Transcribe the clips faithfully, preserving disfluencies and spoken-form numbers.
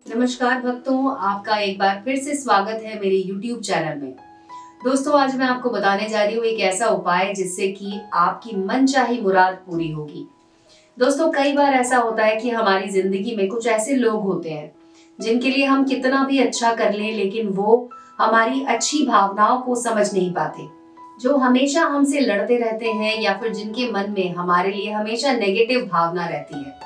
नमस्कार भक्तों, आपका एक बार फिर से स्वागत है मेरे यूट्यूब चैनल में। दोस्तों, आज मैं आपको बताने जा रही हूँ एक ऐसा उपाय जिससे कि आपकी मनचाही मुराद पूरी होगी। दोस्तों, कई बार ऐसा होता है कि हमारी जिंदगी में कुछ ऐसे लोग होते हैं जिनके लिए हम कितना भी अच्छा कर लें, लेकिन वो हमारी अच्छी भावनाओं को समझ नहीं पाते, जो हमेशा हमसे लड़ते रहते हैं या फिर जिनके मन में हमारे लिए हमेशा नेगेटिव भावना रहती है।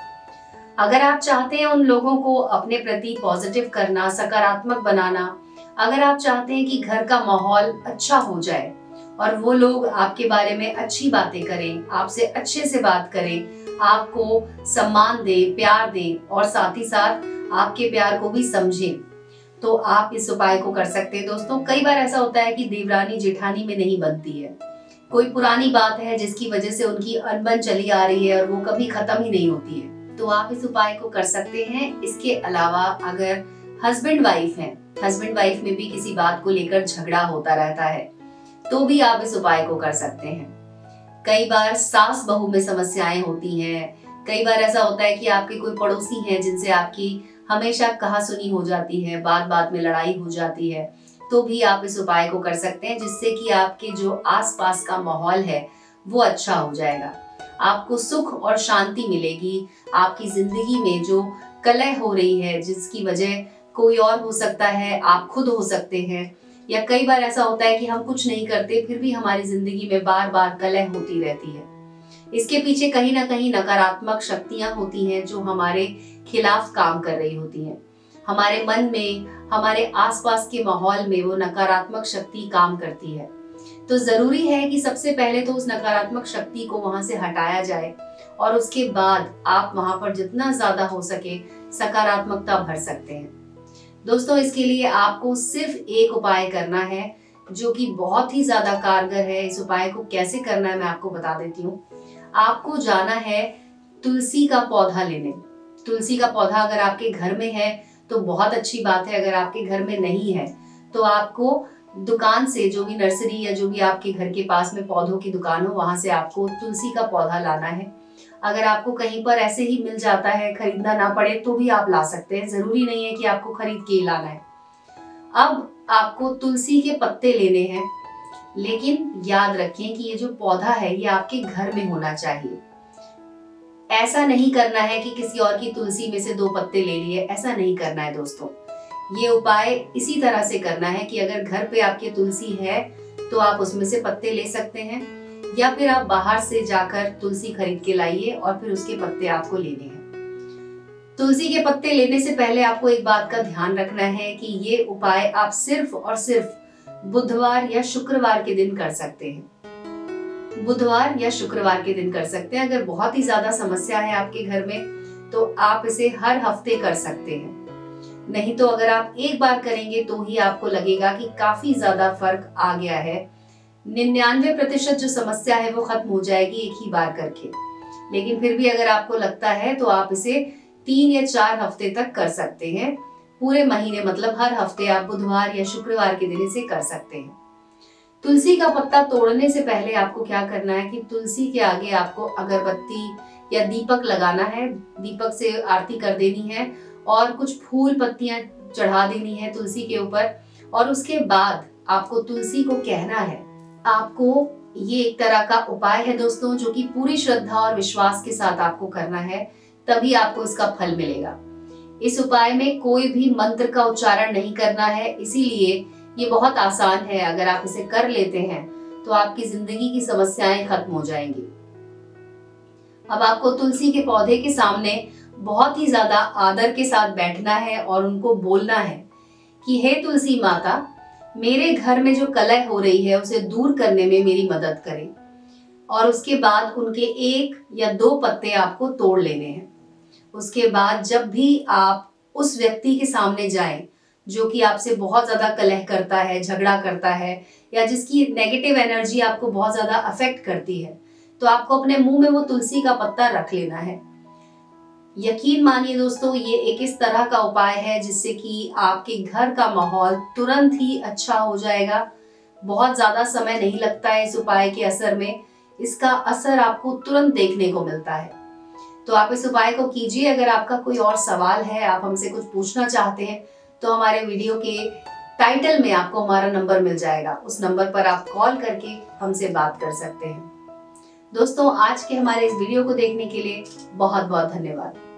अगर आप चाहते हैं उन लोगों को अपने प्रति पॉजिटिव करना, सकारात्मक बनाना, अगर आप चाहते हैं कि घर का माहौल अच्छा हो जाए और वो लोग आपके बारे में अच्छी बातें करें, आपसे अच्छे से बात करें, आपको सम्मान दें, प्यार दें और साथ ही साथ आपके प्यार को भी समझें, तो आप इस उपाय को कर सकते हैं। दोस्तों, कई बार ऐसा होता है कि देवरानी जेठानी में नहीं बनती है। कोई पुरानी बात है जिसकी वजह से उनकी अनबन चली आ रही है और वो कभी खत्म ही नहीं होती है, तो आप इस उपाय को कर सकते हैं। इसके अलावा अगर हस्बैंड वाइफ हैं, हस्बैंड वाइफ में भी किसी बात को लेकर झगड़ा होता रहता है, तो भी आप इस उपाय को कर सकते हैं। कई बार सास बहू में समस्याएं होती हैं। कई बार ऐसा होता है कि आपके कोई पड़ोसी हैं जिनसे आपकी हमेशा कहासुनी हो जाती है, बात बात में लड़ाई हो जाती है, तो भी आप इस उपाय को कर सकते हैं, जिससे कि आपके जो आसपास का माहौल है वो अच्छा हो जाएगा। आपको सुख और शांति मिलेगी। आपकी जिंदगी में जो कलह हो रही है, जिसकी वजह कोई और हो सकता है, आप खुद हो सकते हैं, या कई बार ऐसा होता है कि हम कुछ नहीं करते फिर भी हमारी जिंदगी में बार बार कलह होती रहती है। इसके पीछे कहीं ना कहीं नकारात्मक शक्तियां होती हैं जो हमारे खिलाफ काम कर रही होती हैं। हमारे मन में, हमारे आसपास के माहौल में वो नकारात्मक शक्ति काम करती है। तो जरूरी है कि सबसे पहले तो उस नकारात्मक शक्ति को वहां से हटाया जाए और उसके बाद आप वहां पर जितना ज्यादा हो सके सकारात्मकता भर सकते हैं। दोस्तों, इसके लिए आपको सिर्फ एक उपाय करना है जो कि बहुत ही ज्यादा कारगर है। इस उपाय को कैसे करना है मैं आपको बता देती हूँ। आपको जाना है तुलसी का पौधा लेने। तुलसी का पौधा अगर आपके घर में है तो बहुत अच्छी बात है, अगर आपके घर में नहीं है तो आपको दुकान से, जो भी नर्सरी या जो भी आपके घर के पास में पौधों की दुकान हो, वहां से आपको तुलसी का पौधा लाना है। अगर आपको कहीं पर ऐसे ही मिल जाता है, खरीदना ना पड़े, तो भी आप ला सकते हैं। जरूरी नहीं है कि आपको खरीद के ही लाना है। अब आपको तुलसी के पत्ते लेने हैं, लेकिन याद रखें कि ये जो पौधा है ये आपके घर में होना चाहिए। ऐसा नहीं करना है कि किसी और की तुलसी में से दो पत्ते ले लिए, ऐसा नहीं करना है दोस्तों। ये उपाय इसी तरह से करना है कि अगर घर पे आपके तुलसी है तो आप उसमें से पत्ते ले सकते हैं, या फिर आप बाहर से जाकर तुलसी खरीद के लाइए और फिर उसके पत्ते आपको लेने हैं। तुलसी के पत्ते लेने से पहले आपको एक बात का ध्यान रखना है कि ये उपाय आप सिर्फ और सिर्फ बुधवार या शुक्रवार के दिन कर सकते हैं। बुधवार या शुक्रवार के दिन कर सकते हैं। अगर बहुत ही ज्यादा समस्या है आपके घर में तो आप इसे हर हफ्ते कर सकते हैं। नहीं तो अगर आप एक बार करेंगे तो ही आपको लगेगा कि काफी ज्यादा फर्क आ गया है। निन्यानवे प्रतिशत जो समस्या है वो खत्म हो जाएगी एक ही बार करके। लेकिन फिर भी अगर आपको लगता है तो आप इसे तीन या चार हफ्ते तक कर सकते हैं। पूरे महीने, मतलब हर हफ्ते आप बुधवार या शुक्रवार के दिन इसे कर सकते हैं। तुलसी का पत्ता तोड़ने से पहले आपको क्या करना है कि तुलसी के आगे आपको अगरबत्ती या दीपक लगाना है। दीपक से आरती कर देनी है और कुछ फूल पत्तियां चढ़ा देनी है तुलसी के ऊपर, और उसके बाद आपको तुलसी को कहना है। आपको ये एक तरह का उपाय है दोस्तों, जो कि पूरी श्रद्धा और विश्वास के साथ आपको करना है, तभी आपको इसका फल मिलेगा। इस उपाय में कोई भी मंत्र का उच्चारण नहीं करना है, इसीलिए ये बहुत आसान है। अगर आप इसे कर लेते हैं तो आपकी जिंदगी की समस्याएं खत्म हो जाएंगी। अब आपको तुलसी के पौधे के सामने बहुत ही ज्यादा आदर के साथ बैठना है और उनको बोलना है कि हे तुलसी माता, मेरे घर में जो कलह हो रही है उसे दूर करने में मेरी मदद करें। और उसके बाद उनके एक या दो पत्ते आपको तोड़ लेने हैं। उसके बाद जब भी आप उस व्यक्ति के सामने जाएं जो कि आपसे बहुत ज्यादा कलह करता है, झगड़ा करता है, या जिसकी नेगेटिव एनर्जी आपको बहुत ज्यादा अफेक्ट करती है, तो आपको अपने मुंह में वो तुलसी का पत्ता रख लेना है। यकीन मानिए दोस्तों, ये एक इस तरह का उपाय है जिससे कि आपके घर का माहौल तुरंत ही अच्छा हो जाएगा। बहुत ज्यादा समय नहीं लगता है इस उपाय के असर में। इसका असर आपको तुरंत देखने को मिलता है। तो आप इस उपाय को कीजिए। अगर आपका कोई और सवाल है, आप हमसे कुछ पूछना चाहते हैं, तो हमारे वीडियो के टाइटल में आपको हमारा नंबर मिल जाएगा। उस नंबर पर आप कॉल करके हमसे बात कर सकते हैं। दोस्तों, आज के हमारे इस वीडियो को देखने के लिए बहुत बहुत धन्यवाद।